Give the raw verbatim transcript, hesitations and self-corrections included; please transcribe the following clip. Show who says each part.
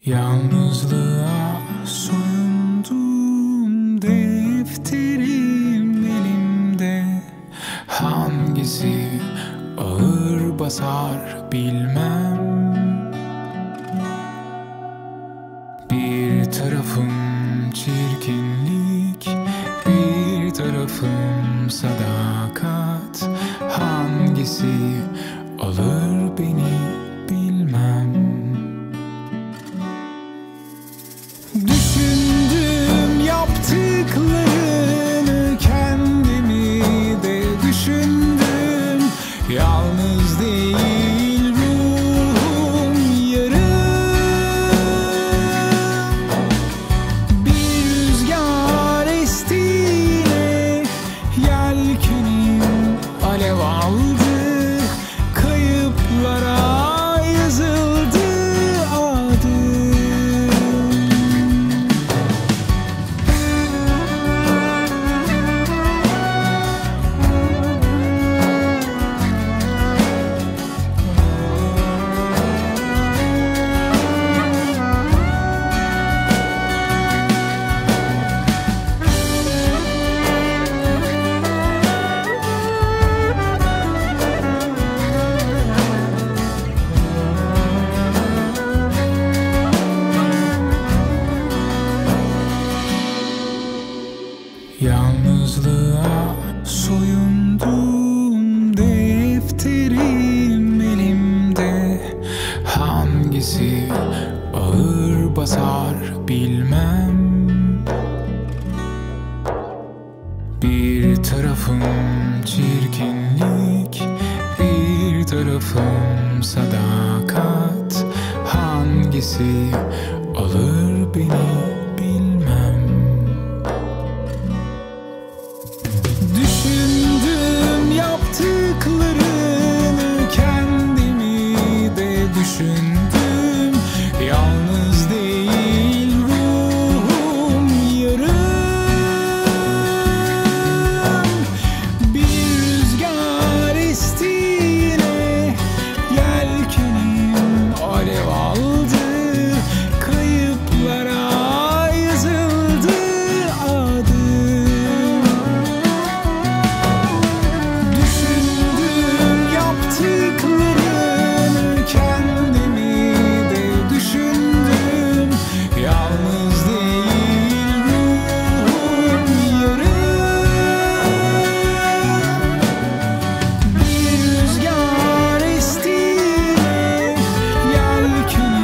Speaker 1: Yalnızlığa soyundum, defterim elimde. Hangisi ağır basar bilmem. Bir tarafım çirkinlik, bir tarafım sadakat. Hangisi alır beni bilmem. Düşündüm yaptıklarını, kendimi de düşündüm. Yalnız değil ruhum yarım. Bir rüzgar estiğine yelkenim alev aldı. Kayıplara yazıldı adım. Yalnızlığa soyundum, defterim elimde. Hangisi ağır basar bilmem. Bir tarafım çirkinlik, bir tarafım sadakat. Hangisi alır beni bilmem. Düşündüm yaptıklarını, kendimi de düşündüm. Yalnız değil ruhum yarım. Bir rüzgar estiğine yelkenim alev aldı. Kayıplara yazıldı adım. Düşündüm yaptıklarını, kendimi de düşündüm. Yalnız değil ruhum yarım. Bir rüzgar estiğine yelkenim